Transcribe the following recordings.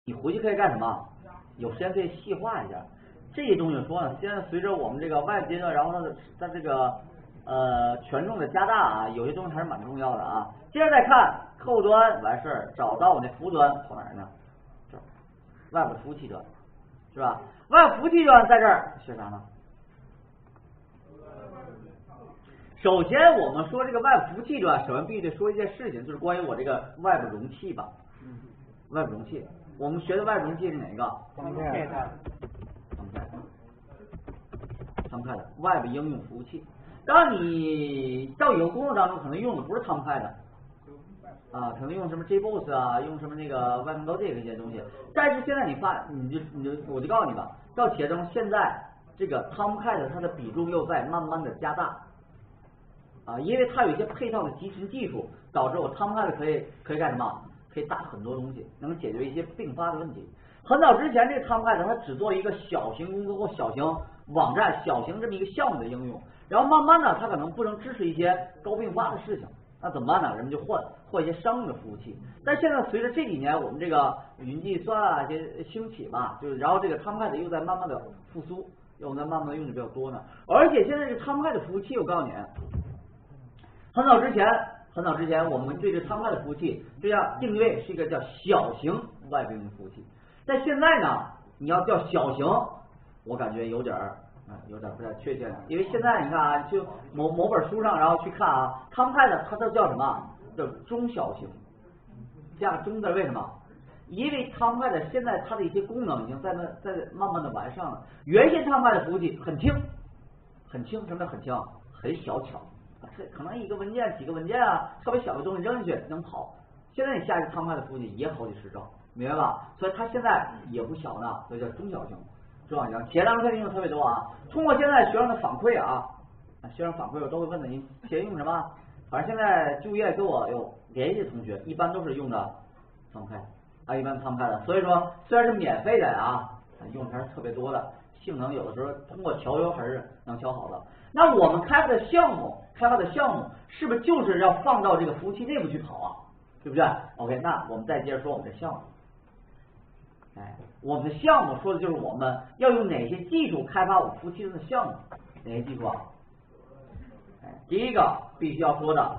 你回去可以干什么？有时间可以细化一下这些东西。说呢，现在随着我们这个外部阶段，然后它这个权重的加大啊，有些东西还是蛮重要的啊。接着再看客户端完事儿，找到我那服务端跑哪儿呢？这儿，外部服务器端，是吧？外部服务器端在这儿学啥呢？首先我们说这个外部服务器端，首先必须得说一件事情，就是关于我这个外部容器吧。外部容器，我们学的外部容器是哪一个？Tomcat，外部应用服务器。当你到以后工作当中可能用的不是 Tomcat 啊，可能用什么 JBoss 啊，用什么那个外部 Logic 这些东西。但是现在我就告诉你吧，到企业中现在这个 Tomcat 它的比重又在慢慢的加大。啊，因为它有一些配套的集成技术，导致我 Tomcat 可以干什么？可以搭很多东西，能解决一些并发的问题。很早之前，这个 Tomcat 它只做一个小型公司或小型网站、小型这么一个项目的应用，然后慢慢的，它可能不能支持一些高并发的事情，那怎么办呢？人们就换一些商用的服务器。但现在随着这几年我们这个云计算啊一些兴起吧，就是然后这个 Tomcat 又在慢慢的复苏，又在慢慢的用的比较多呢。而且现在这个 Tomcat 服务器，我告诉你。很早之前，我们对这 Tomcat 的服务器这样定位是一个叫小型外部应用服务器。但现在呢，你要叫小型，我感觉有点不太确切了。因为现在你看啊，就某本书上，然后去看啊 ，Tomcat 它都叫什么？叫中小型，加中字为什么？因为 Tomcat 现在它的一些功能已经在慢慢的完善了。原先 Tomcat 的服务器很轻，什么很轻？很小巧。可能一个文件、几个文件啊，特别小的东西扔进去能跑。现在你下一个 Tomcat 的服务器也好几十兆，明白吧？所以它现在也不小呢，所以叫中小型。企业当中应用特别多啊。通过现在学生的反馈啊，学生反馈我都会问的，你企业用什么？反正现在就业跟我有联系的同学，一般都是用的 Tomcat 啊，一般 Tomcat 的。所以说虽然是免费的啊，用的还是特别多的，性能有的时候通过调优还是能调好的。那我们开发的项目是不是就是要放到这个服务器内部去跑啊？对不对 ？OK， 那我们再接着说我们的项目。我们的项目说的就是我们要用哪些技术开发我们服务器的项目？哪些技术啊？第一个必须要说的，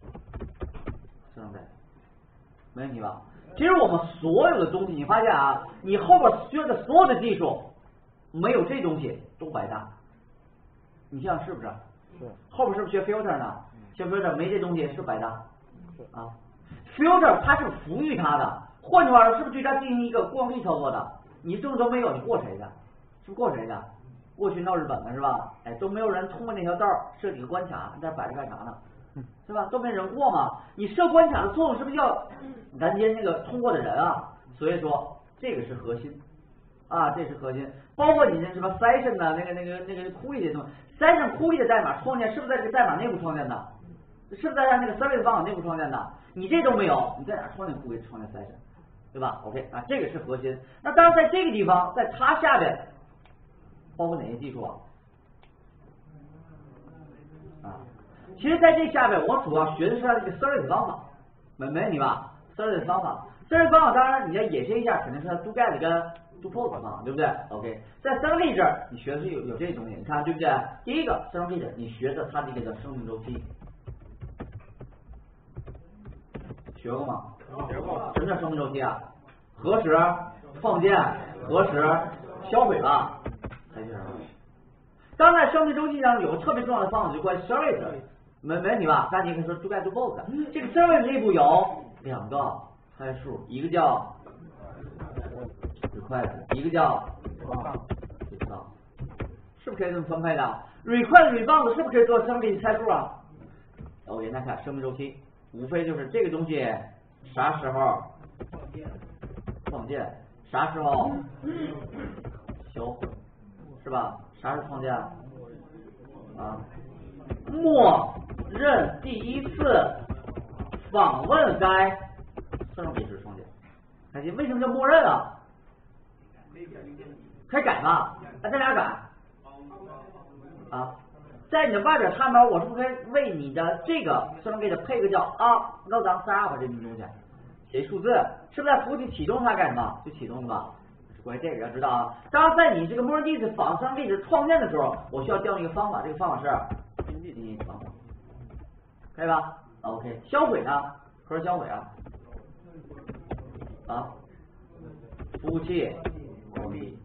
没问题吧？其实我们所有的东西，你发现啊，你后边学的所有的技术，没有这东西都白搭。你想想是不是？ 是。 后边是不是学 filter 呢？学 filter 没这东西是白搭啊。filter 它是服务于它的，换句话说，是不是对它进行一个过滤操作的？你这么都没有，你过谁的？是不是过谁的？过去闹日本的是吧？都没有人通过那条道设几个关卡，你在摆着干啥呢？是吧？都没人过嘛。你设关卡的作用是不是要拦截那个通过的人啊？所以说这个是核心啊，这是核心。包括你那什么 session 的那个cookie 的东西 ，session cookie 的代码创建是不是在这个代码内部创建的？是不是在那个 service 方法内部创建的？你这都没有，你在哪创建 cookie 创建 session， 对吧 ？OK 啊，这个是核心。那当然在这个地方，在它下边包括哪些技术啊？其实在这下边，我主要学的是它这个 service 方法，没问题吧 ？service 方法当然你要演示一下，肯定是它 do get 跟 do post 嘛，对不对 ？OK， 在 server 这儿你学的是有这东西，你看对不对？第一个 server 你学的它这个叫生命周期，学过吗？ 学过。 什么叫生命周期啊？何时创建，何时销毁吧？才学。当然，生命周期上有个特别重要的方法，就关于 service， 没问题吧？那你可以说 do get do post， 这个 service 内部有两个参数，一个叫 request， 一个叫 response， 是不是可以这么分配的 ？request response 是不是可以做生命参数啊 ？OK， 那看生命周期，无非就是这个东西啥时候创建，啥时候销毁，是吧？啥是创建啊？默认第一次访问该生命时创建。看见为什么叫默认啊？可以改吗？在哪改？在你的外边看到，我是不是可以为你的这个生命给它配个叫load on server 这种东西？ 写数字，是不是在服务器启动它干什么？就启动吧。关于这个要知道啊。当然，在你这个 MoreDis 仿生位置创建的时候，我需要调用一个方法，这个方法是init方法，可以吧 ？OK， 销毁呢？何时销毁啊？啊，服务器关闭，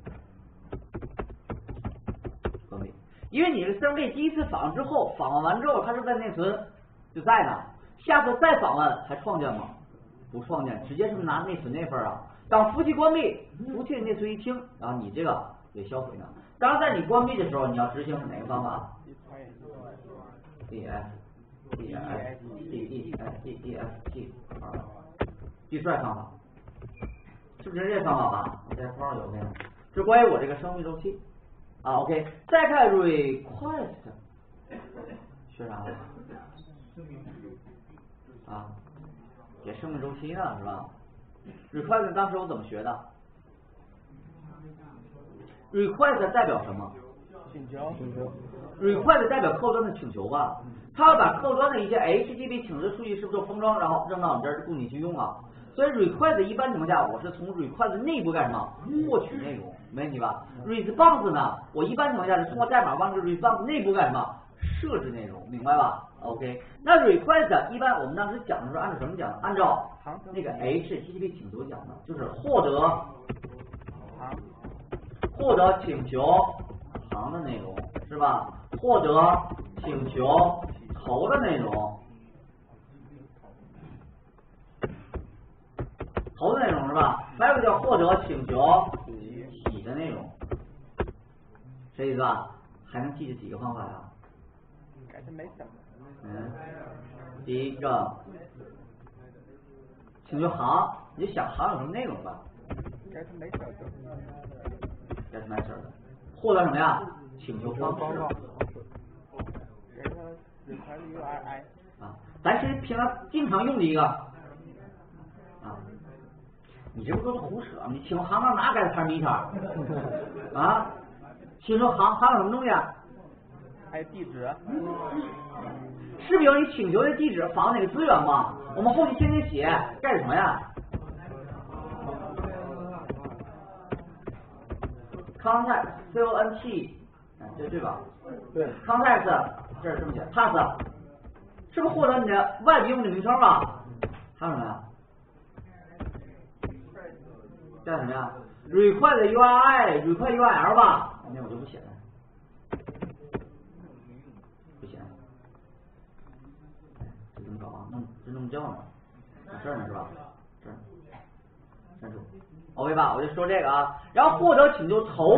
关闭。因为你这个 CMD 第一次访问之后，访问完之后，它是在内存就在呢，下次再访问还创建吗？不创建，直接是拿内存那份啊。当服务器关闭，服务器内存一清，然后你这个也销毁呢。当然，在你关闭的时候，你要执行哪个方法 ？df计算方法，是不是这方法吧？我在框上有那个，是关于我这个生命周期啊。OK， 再看 request， 学啥了？啊，也生命周期呢，是吧 ？request 当时我怎么学的 ？request 代表什么？ 请求。 request 代表客户端的请求吧？它要把客户端的一些 HTTP 请求数据是不是做封装，然后扔到你这儿供你去用啊？所以 request 一般情况下，我是从 request 内部干什么？获取内容，没问题吧 ？response 呢，我一般情况下是通过代码帮助 response 内部干什么？设置内容，明白吧 ？OK， 那 request 一般我们当时讲的时候按照什么讲？按照那个 HTTP 请求讲的，就是获得请求行的内容是吧？获得请求头的内容，头的内容是吧？还有个叫获得请求体的内容，这意思吧？还能记住几个方法呀？第一个请求行，你就想行有什么内容吧？get method， 获得什么呀？请求方式。啊，咱其实平常经常用的一个啊，你这不都是胡扯？你请求行到哪改parameter啊？请求行有什么东西啊？ 还有地址， 是不是有你请求的地址访哪个资源吗？我们后期天天写干什么呀 ？context CONT， 对吧？ 对 ，context 这是这么写 ，path 是不是获得你的外部用户名称吧？还有什么呀？叫什么呀 ？request URI、request URL 吧？那我就不写了。这怎么搞啊？这么叫呢？这儿呢是吧？这儿，删除 ，OK 吧？我就说这个啊。然后获得请求头，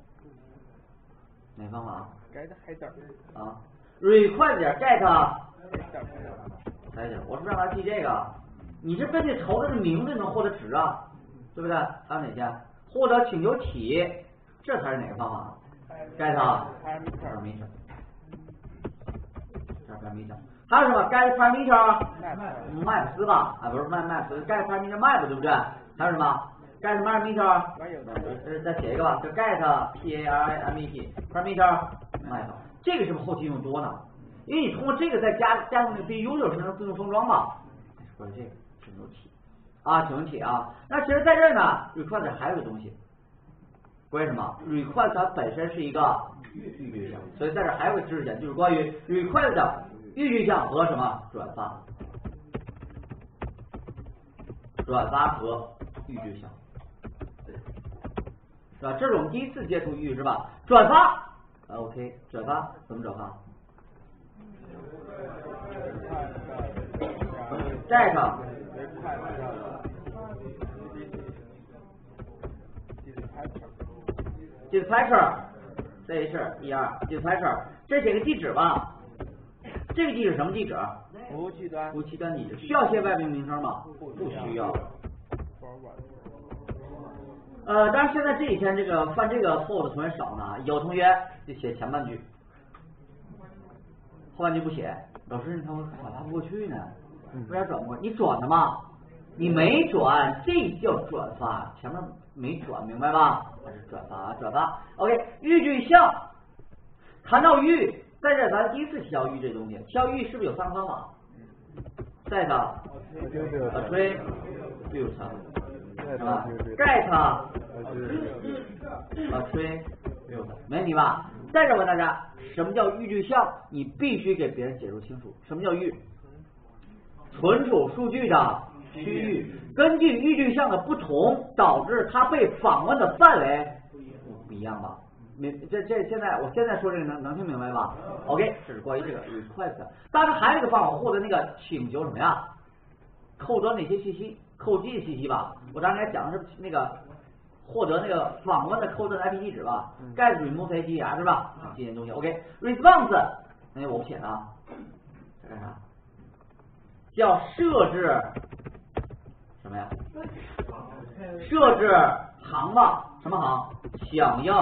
哪个方法 ？get header 啊 ，request 点 get header，我是不是让他记这个？你是根据头的名字能获得值啊，对不对？还有哪些？获得请求体，这才是哪个方法 ？get parameter， 这是 parameter。还有什么 get parameter吧？啊，不是 get parameter map 对不对？还有什么 get parameter？ 再写一个吧，叫 get parameter map。这个是不是后期用多呢？因为你通过这个再加上那个 B user 生成自动封装嘛。关于这个请求体啊，请求体啊。那其实在这儿呢 ，request 还有个东西，关于什么 ？request 它本身是一个预具项，所以在这还有个知识点，就是关于 request 的预具项和什么转发和预具项，是吧？这是我们第一次接触预是吧？转发 ，OK， 转发怎么转发 ？Jack。dispatcher，dispatcher，这写个地址吧。这个地址什么地址？ 服务器端地址。需要写外部名称吗？不需要。当然现在这几天这个犯这个错误的同学少呢，有同学就写前半句，后半句不写。老师，你看我转发不过去呢，为啥转不过？你转了吗？你没转，这叫转发，前面没转，明白吧？这是转发。OK， 预具项，谈到预，在这咱第一次提到预这东西，提到预是不是有3个方法？ set attribute 是吧 get attribute 没问题吧？再者问大家，什么叫预具象？你必须给别人解释清楚，什么叫预？存储数据的区域，根据预具象的不同，导致它被访问的范围不一样吧？现在我现在说这个能听明白吧 ？OK， 这是关于这个 request。当然还有一个方法获得那个请求什么呀？扣端的一些信息，扣机的信息吧。我刚才讲的是那个获得那个访问的扣端的 IP 地址吧 ，get remove API 是吧？这些东西 OK。response 那我不写了，这干啥？叫设置什么呀？设置行吧，什么行？响应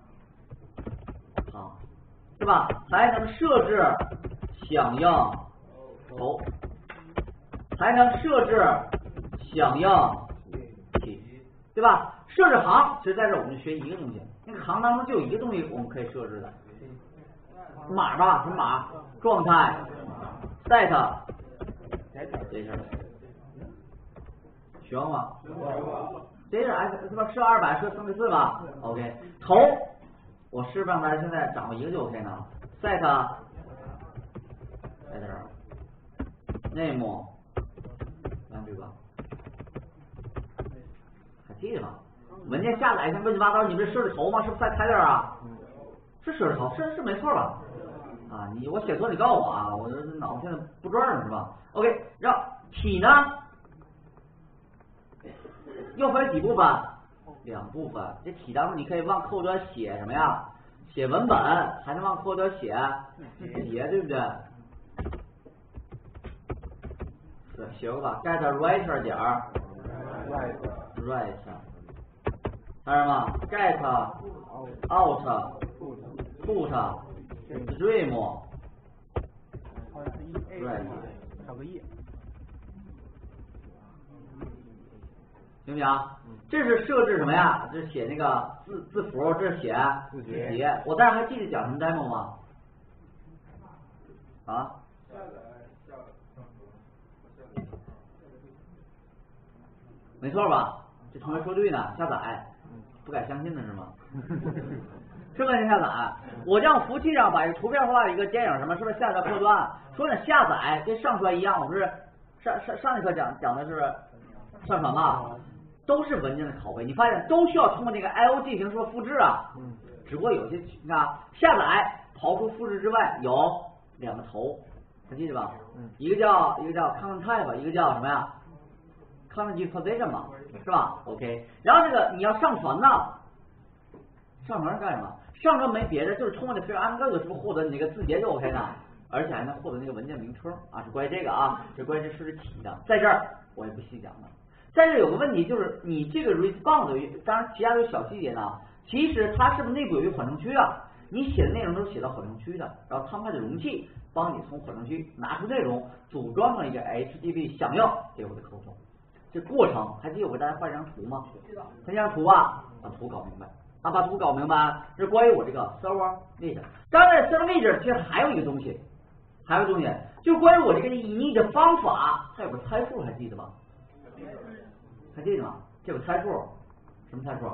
行，是吧？还能设置响应头，还能设置响应体，对吧？设置行，其实在这我们就学一个东西，那个行当中就有一个东西我们可以设置的，码吧，什么码？状态 set。这事儿学过吗？这是 S 是吧？设200，设304吧。OK， 头我示范大家现在掌握一个就 OK 了。set 在这儿 ，name 看这个，还记得吗？文件下载一下乱七八糟，你不是设置头吗？是不是在这儿啊？是设置头，是没错吧？啊，我写错你告诉我啊，我这脑子现在不转了是吧 ？OK， 然后体呢，又分几部分？2部分。这体当中你可以往后端写什么呀？写文本，还能往后端写节，对不对？对，学过吧 ？get writer 点 write， 还有什么 ？get out put stream right， 少个页， 行不行？这是设置什么呀？这是写那个字符，这是写字节。我大家还记得讲什么 demo 吗？啊？没错吧？这同学说对呢，下载，不敢相信的是吗？是不是下载？我让服务器上把一个图片化的一个剪影什么，是不是下载客端？说呢下载跟上传一样，我不是上一课讲的是上传嘛，都是文件的拷贝。你发现都需要通过这个 I/O 进行说复制啊，只不过有些你看下载刨出复制之外有2个头，还记得吧？一个叫 content type， 一个叫什么呀 ？content position 嘛，是吧 ？OK， 然后这个你要上传呢，上传是干什么？上传没别的，就是通过这 file anchor 是不是获得你那个字节就 OK 呢？而且还能获得那个文件名称啊，是关于这个啊，是关于这设置体的，在这儿我也不细讲了。在这有个问题就是你这个 response， 当然其他有小细节呢，其实它是不是内部有一个缓冲区啊？你写的内容都是写到缓冲区的，然后他们的容器帮你从缓冲区拿出内容，组装成一个 HTTP 响应给我的客户。这过程还记得我给大家画一张图吗？这张图啊，把图搞明白。把图搞明白，这是关于我这个 server image。刚才 server image 其实还有一个东西，就是关于我这个init的方法，它有个参数，还记得吗？还记得吗？这有个参数，什么参数？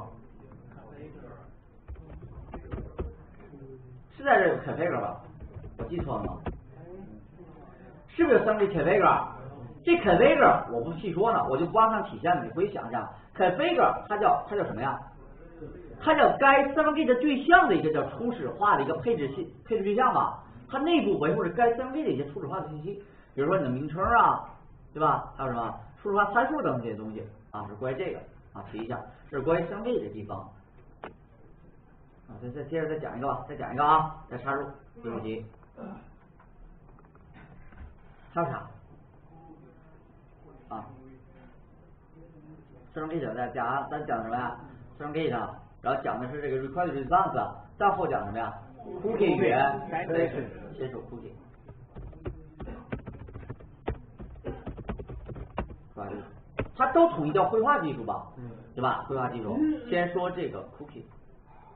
是在这有 configure 吧？我记错了吗？是不是有3个 configure？ 这 configure 我不细说呢，我就光看体现了，你回想一下 configure 它叫什么呀？它叫该 server 对象的一个叫初始化的一个配置对象吧，它内部维护着该 server 的一些初始化的信息，比如说你的名称啊，对吧？还有什么初始化参数等这些东西啊，是关于这个啊，提一下，这是关于 server 的地方啊。再接着再讲一个吧，再讲一个啊，再插入这主题。还有啥啊？server 再讲，咱讲什么呀？server 上。然后讲的是这个 request response， 再后讲什么呀 ？cookie 语言，先说 cookie， 它都统一叫绘画技术吧，对吧？绘画技术，先说这个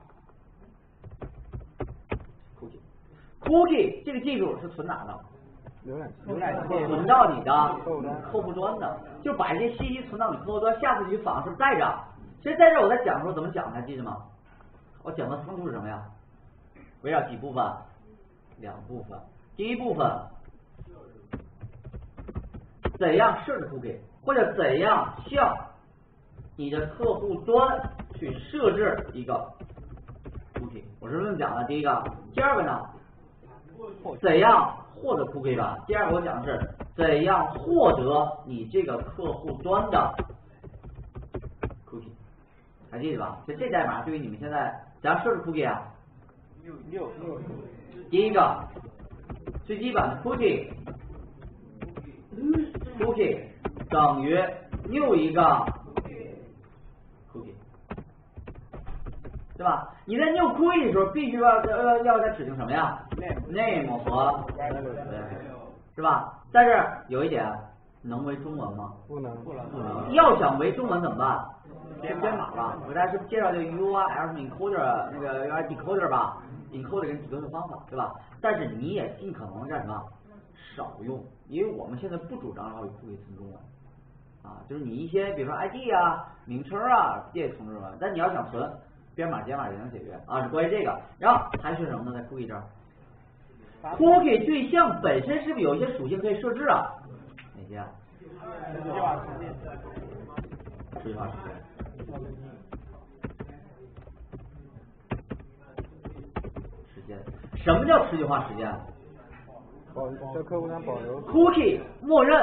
cookie 这个技术是存哪呢？ 浏览器存到你的客户端的，就把一些信息存到你客户端，下次去访是不是带着？其实在这我在讲的时候怎么讲的还记得吗？我讲的思路是什么呀？围绕几部分？两部分。第一部分，怎样设置 cookie， 或者怎样向你的客户端去设置一个 cookie。我是这么讲的，第一个。第二个呢，怎样获得 cookie 吧？第二个我讲的是怎样获得你这个客户端的 cookie， 还记得吧？就这代码对于你们现在怎样设置 cookie 啊？第一个最基本的 cookie 等于 new 一个 cookie， 对吧？你在 new cookie 的时候，必须要再指定什么呀 ？name 和 是吧？但是有一点，能为中文吗？ 不能。 要想为中文怎么办？编码吧。我给大家是不是介绍这个 URL encoder 那个 URL decoder 吧 ？encoder 跟 decoder 的方法，对吧？但是你也尽可能干什么？少用，因为我们现在不主张让cookie存中文啊，就是你一些比如说 ID 啊、名称啊这些存中文，但你要想存编码解码也能解决啊，是关于这个。然后还是什么呢？在 cookie 这儿 ，cookie 对象本身是不是有一些属性可以设置啊？哪些啊？ 持续化时间。 什么叫持续化时间？ 在客户端保留 cookie 默认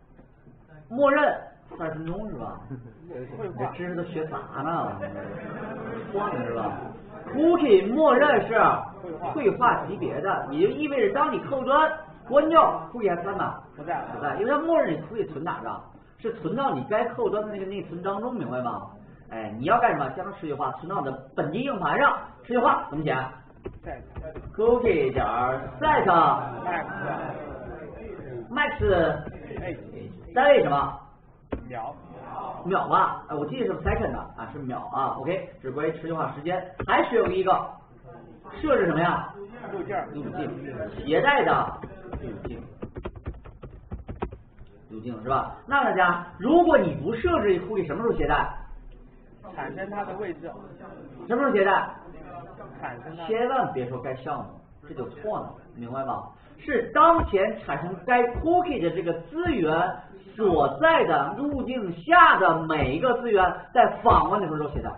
20分钟是吧？你这知识都学啥呢？换的是吧 ？cookie 默认是绘画级别的，也就意味着当你客户端关掉 cookie 还在吗？ 不在， 因为它默认你 cookie 存哪着？是存到你该客户端的那个内存当中，明白吗？哎，你要干什么？将它持续化，存到你的本地硬盘上。持续化怎么写？cookie 点 set max 单位什么？秒吧？哎，我记得是 second 的啊，是秒啊。OK， 这是关于持续化时间，还是有一个设置什么呀？路径，携带的路径是吧？那大家，如果你不设置 cookie， 什么时候携带？ 产生它的位置。 什么时候携带？ 产生它。 千万别说该项目，这就错了，明白吗？是当前产生该 cookie 的这个资源所在的路径下的每一个资源，在访问的时候携带。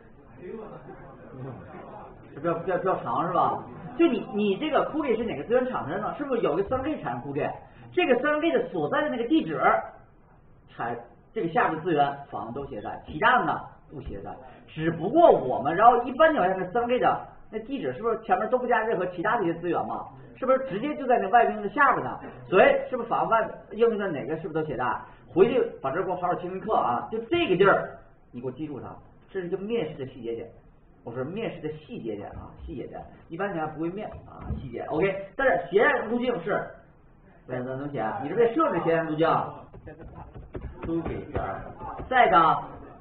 比较长是吧？就你这个 cookie 是哪个资源产生的？是不是有个 3K 产生 cookie？ 这个 3K 的所在的那个地址，这个下的资源访问都携带，其他的呢不携带。只不过我们然后一般情况下是 3K 的那地址是不是前面都不加任何其他的一些资源嘛？是不是直接就在那外应用的下边呢？所以是不是访问外应用的哪个是不是都携带？回去把这给我好好听听课啊！就这个地儿，你给我记住它，这是一个面试的细节点。我说面试的细节点啊，细节点，一般情况下不会面啊，细节 OK。但是携带路径是，对，怎么写？你这边设置携带路径，cookie 点 set，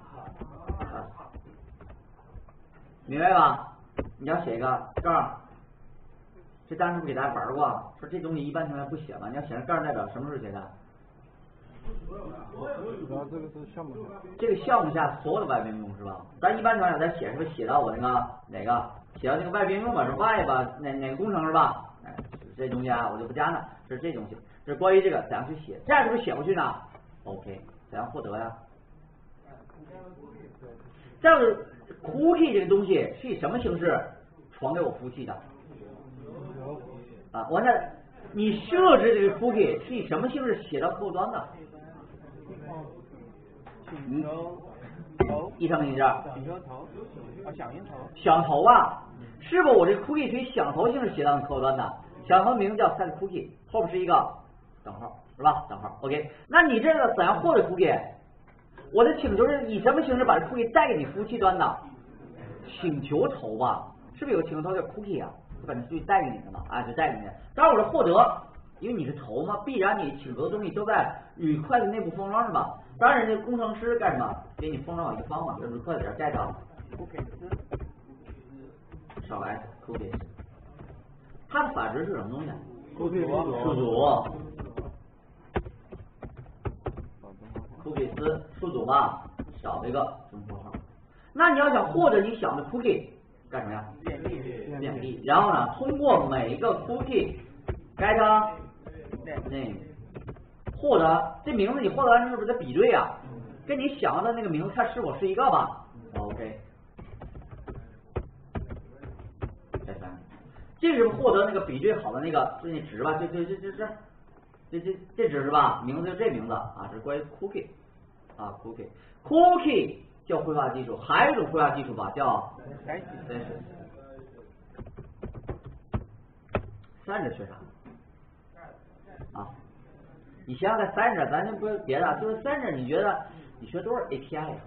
明白吧？你要写一个杠，这当时不给大家玩过，说这东西一般情况下不写嘛，你要写上杠代表什么时候写的？ 然后这个是项目下。 这个项目下所有的外部应用是吧？咱一般情况下咱写是不是写到我那个哪个？写到那个外部应用吧，是 Y 吧？哪个工程是吧？哎，这东西啊我就不加了，这是这东西，这是关于这个怎样去写，这样是不是写过去呢 ？OK， 怎样获得呀？这样子 cookie 这个东西是以什么形式传给我服务器的？啊，完了，你设置这个 cookie 是以什么形式写到客户端的？一声一下，响头啊，是不是我这个 cookie 是以响头形式写到客户端的？响头名字叫 set cookie， 后边是一个等号，是吧？等号 OK。那你这个怎样获得 cookie？ 我的请求是以什么形式把这 cookie 带给你服务器端的？请求头吧，是不是有个请求头叫 cookie 啊？就把这数据带给你的嘛，啊，就带给你的。当然我是获得，因为你是头嘛，必然你请求的东西都在 request 内部封装是吧？当然人家工程师干什么？给你封装好一个方法，就是 request 点 get cookies， 少来 cookies， 它的法值是什么东西？ Cookie 数组 ，cookies 数组吧，少了一个什么符号？那你要想获得你想的 cookie， 干什么呀？便利。然后呢，通过每一个 cookie get name， 获得这名字，你获得完之后不得比对啊，跟你想要的那个名字看是否是一个吧。OK。这是获得那个比对好的那个那值吧？这值是吧？名字就这名字啊，这是关于 cookie 啊 cookie 叫绘画技术，还有一种绘画技术吧叫 session 学啥啊？你想想看 session， 咱就不是别的，就是 session， 你觉得你学多少 API 呀？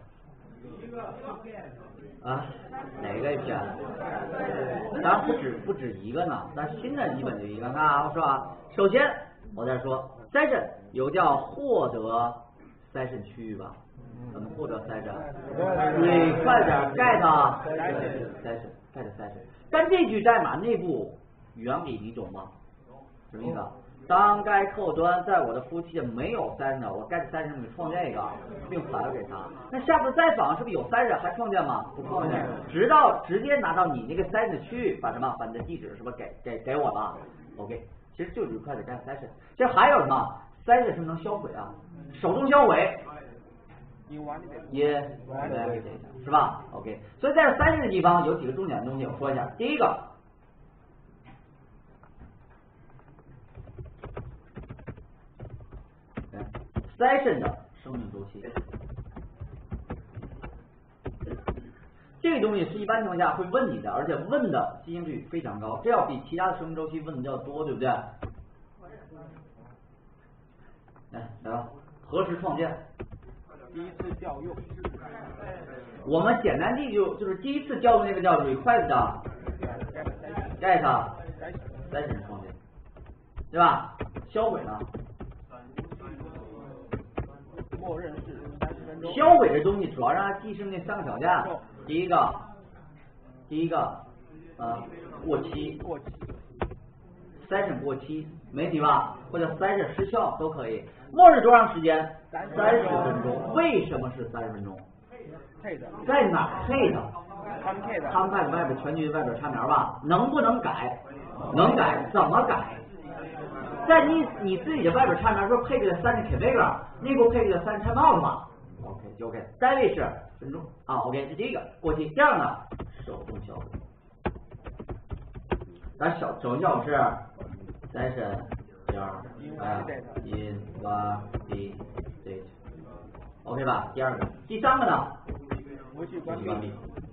啊，哪个 API？ 当然不止一个呢，但新的基本就一个，那是吧？首先我再说 session 有叫获得 session 区域吧？怎么获得 session？ 你快点 get session， 但这句代码内部原理你懂吗？什么意思啊？当该客户端在我的服务器没有 session， 我 get session 给创建一个，并返给他。那下次再访是不是有 session 还创建吗？不创建，直接拿到你那个 session 区域，把你的地址是不是给我了 ？OK， 其实就是快点 get session。其实还有什么 session 是不是能销毁啊？手动销毁。也是吧 ？OK， 所以在这session的地方有几个重点的东西，我说一下。第一个。session 的生命周期，这个东西是一般情况下会问你的，而且问的进行率非常高，这要比其他的生命周期问的要多，对不对？来吧，何时创建？ 第一次调用。 我们简单记就是第一次调用那个叫 request get session 创建，对吧？销毁呢？ 默认是30分钟。 销毁这东西主要让它记是那3个条件，第一个过期 session 过期没题吧？或者 session 失效都可以。默认多长时间？30分钟。为什么是30分钟？在哪配的？Contact 外边全局外边插苗吧？能不能改？能改，怎么改？在你自己的外边插苗时候配置的3个 configure， 内部配置的3个 timeout 嘛 ？OK 就 OK， 单位是分钟啊 ，OK 这第一个过期。第二呢，手动效果。咱手动效果是 session invalidate OK 吧？第二个，第三个呢？ 服务器关闭。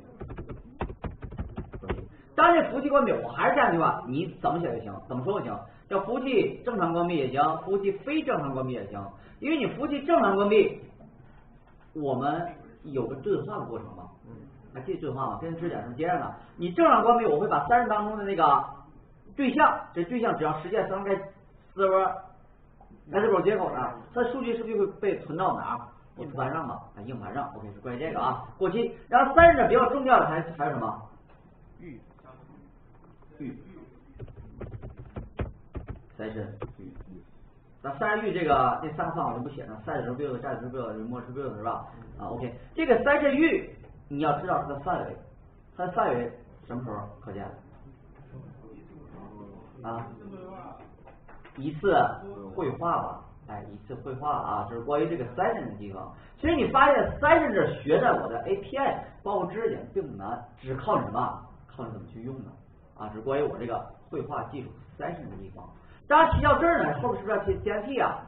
当这服务器关闭，我还是这样一句话，你怎么写就行，怎么说就行。叫服务器正常关闭也行，服务器非正常关闭也行。因为你服务器正常关闭，我们有个对话的过程嘛，还记得对话吗？跟知识点是接着呢。你正常关闭，我会把30当中的那个对象，这对象只要实现3个server 接口呢，它的数据是不是就会被存到哪儿？硬盘上嘛，硬盘上 ，OK 是关于这个啊，过期。然后30比较重要的还有什么？预 session 预，那30预这个那3个方法就不写了 ，set build、set build、remote build 是吧？啊 ，OK， 这个 session 预你要知道它的范围，它的范围什么时候可见？啊，一次绘画吧。一次绘画啊，这是关于这个 session 的地方。其实你发现 session 这学在我的 API， 包括知识点并不难，只靠你什么？靠你怎么去用呢？啊，这是关于我这个绘画技术 session 的地方。当然提到这儿呢，后面是不是要写 GMP 啊？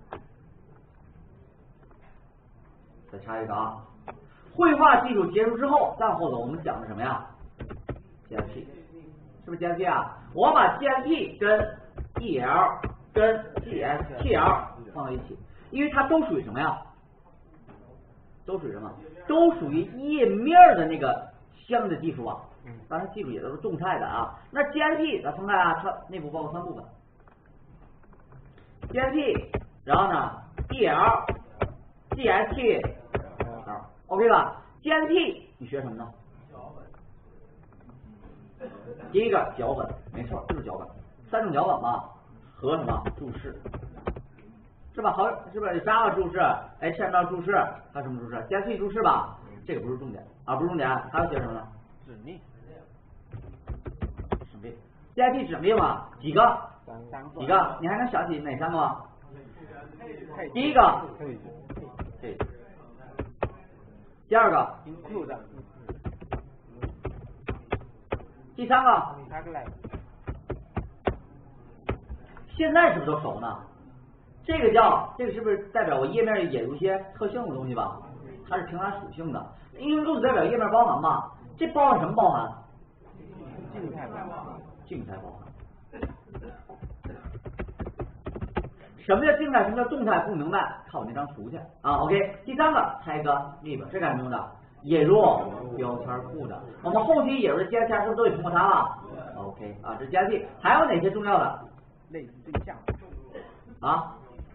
再插一个啊，绘画技术结束之后，再后头我们讲的什么呀 ？GMP 是不是 GMP 啊？我把 GMP 跟 EL 跟 TL 放在一起，因为它都属于什么呀？都属于什么？都属于页面的那个相应的技术啊。当然技术也都是动态的啊。那 GMP 咱分开啊，它内部包括3部分 ：GMP， 然后呢 EL、GST、OK 吧 ？GMP 你学什么呢？第一个脚本，没错，就是脚本，3种脚本嘛。 和什么注释是吧？好，是不是 Java 注释 HTML 注释还有什么注释 JavaScript 注释吧？这个不是重点啊，不是重点，还有写什么呢？ 指令指令 JavaScript 指令嘛，几个？ 三个几个？你还能想起哪三个吗？第一个对，第二个 include 第三个 tagline 现在是不是都熟呢？这个是不是代表我页面也有一些特性的东西吧？它是平含属性的。include 代表页面包含嘛？这包含什么包含？ 静态包含。 静态包含。什么叫静态？什么叫动态？不明白，看我那张图去啊。OK， 第三个 tag lib 这干什么用的？引入标签库的。我们后期引入的 JSP 是不是都得通过它了 ？OK 啊，这是 JSP。还有哪些重要的？ 类似对象啊？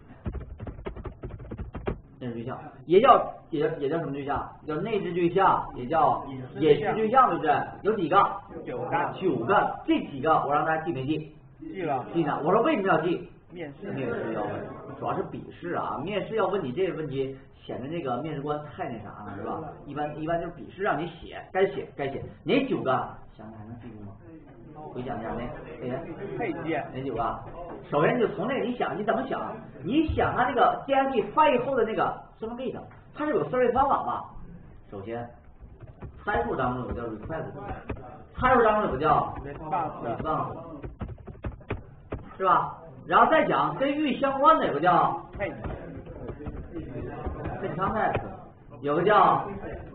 内置对象也叫什么对象？叫内置对象，也叫隐式对象，对不对？有几个？9个。这几个我让大家记没记？ 记了。 记呢。我说为什么要记？ 面试要问，主要是笔试啊。面试要问你这个问题，显得这个面试官太那啥了，是吧？一般就是笔试让你写，该写。哪9个？想想还能记住吗？回想一下配件哪9个？首先就从那个你想你怎么想？你想它这个 JSP 翻译后的那个 servlet， 它是有 servlet 方法吧？首先，参数当中有个叫 request， 参数当中有个叫 response， 是吧？然后再讲跟域相关的有个叫 context， 有个叫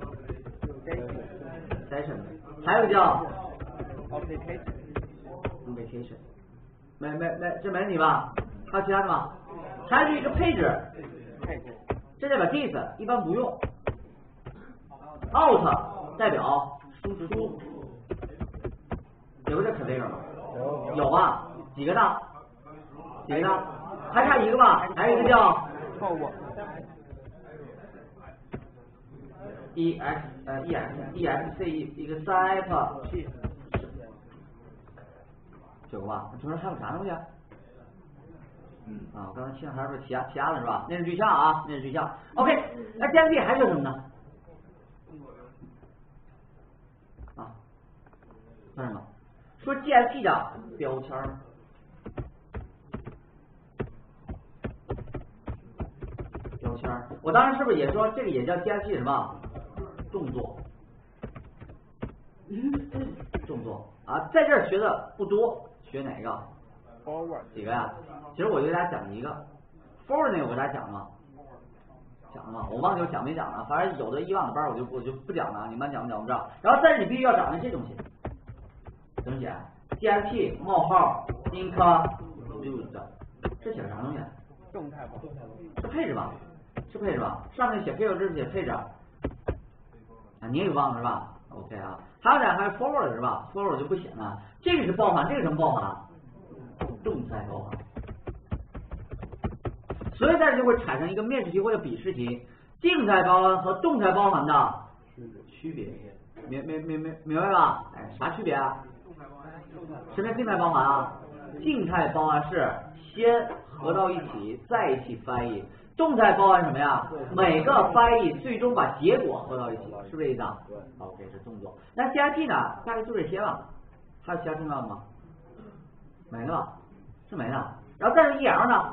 session， 还有个叫 application， 没这没你吧？还有其他的吗？还有一个配置，这代表 this 一般不用 ，out 代表输出，有个叫 configure 吗？有啊，几个呢？还差一个吧？还有一个叫 exec 一个 type 9个吧？你说还有啥东西？啊，刚才其他还是其他的是吧？内置对象啊，内置对象。OK， 那 JSP 还有什么呢？啊，看什么？说 JSP 的标签。我当时是不是也说这个也叫 JSP 什么动作？动作啊，在这儿学的不多，学哪个 ？Forward 几个呀？其实我就给大家讲一个 ，Forward 那个我给大家讲了吗？我忘记我讲没讲了，反正有的以往的班我就不讲了，你们讲不讲不知道。然后但是你必须要找那这东西，怎么写 ？JSP 冒号 include， 这写的啥东西？ 动态吧？ 是配置吧？是配置吧？上面写配置，这是写配置啊，你也忘了是吧 ？OK 啊，还有还有 forward 是吧 ？forward 就不写了，这个是包含，这个什么包含？动态包含。所以在这就会产生一个面试题或者笔试题，静态包含和动态包含的区别，明白吧？哎，啥区别啊？什么叫静态包含啊？静态包含是先合到一起，再一起翻译。动态包含什么呀？每个翻译最终把结果合到一起，是不是这意思啊 ？OK 是动作。那 JSP 呢？大概就这些了，还有其他重要的吗？没了，是没了。然后再是 EL 呢？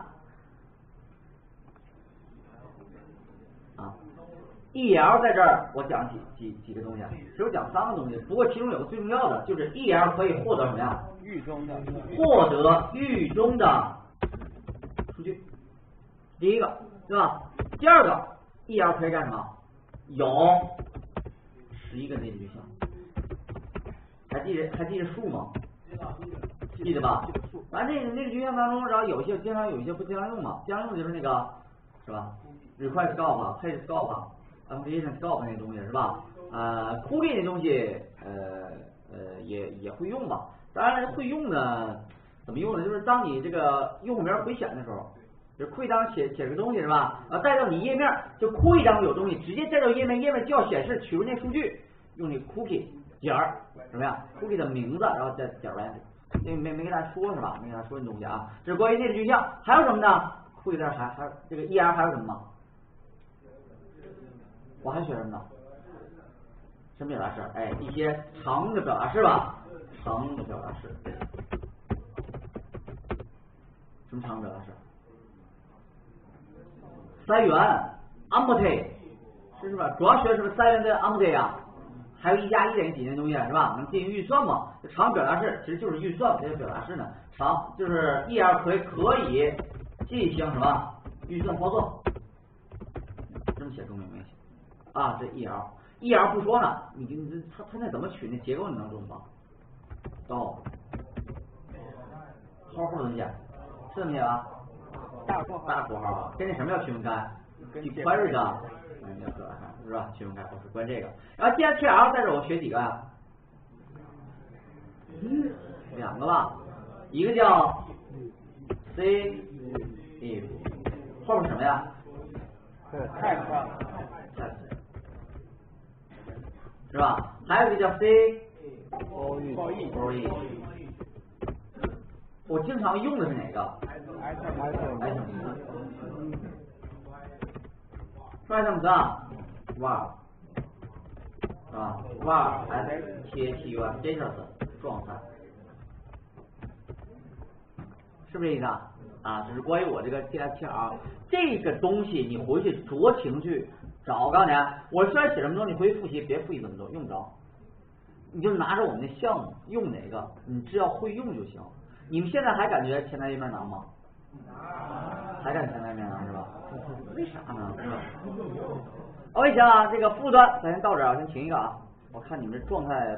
啊 ，EL 在这儿我讲几个东西，只有讲3个东西，不过其中有个最重要的，就是 EL 可以获得什么呀？获得域中的数据。第一个。对吧？第二个 EL 可以干什么？有11个内置对象，还记着数吗？记得吧？反正内置对象当中，然后有些经常有一些不经常用嘛，经常用就是那个是吧 ？request scope、page scope、application scope 那东西是吧？cookie 那东西也会用吧？当然会用呢，怎么用呢？就是当你这个用户名回显的时候。就cookie当中写个东西是吧？带到你页面，就cookie当中有东西，直接带到页面，页面就要显示取入那数据，用那 cookie 点什么呀 ？cookie 的名字，然后再点 value， 这没给大家说是吧？没给大家说这东西啊，这是关于内置具象。还有什么呢？会有点还这个 ER 还有什么吗？我还学什么呢？什么表达式？哎，一些长的表达式吧，长的表达式。什么长的表达式？silent empty 是吧？主要学的是 silent empty 啊，还有1+1等于几那东西是吧？能进行预算嘛？这长表达式其实就是预算，这个表达式呢，长就是 ER 可以进行什么预算操作？这么写中明没写啊？这 ER 不说呢，他那怎么取那结构你能懂吗？到后怎么写？是这么写吧？ 大括号跟那什么要区分开？ 跟 query 的，是吧？区分开，我是关这个。然后 GSTL 在这我学几个呀？2个吧，一个叫 C if 后面什么呀 ？type 是吧？还有一个叫 C for E， 我经常用的是哪个 ？items 啊 var 是吧 var status 状态，是不是这意思啊？啊，这是关于我这个 GSTL 这个东西，你回去酌情去找。我告诉你，我虽然写这么多，你回去复习，别复习这么多，用不着。你就拿着我们的项目用哪个，你只要会用就行。你们现在还感觉前台页面难吗？还感觉前台页面难是吧？为啥呢？是吧？OK，行啊，这个副端咱先到这儿啊，先停一个啊。我看你们这状态。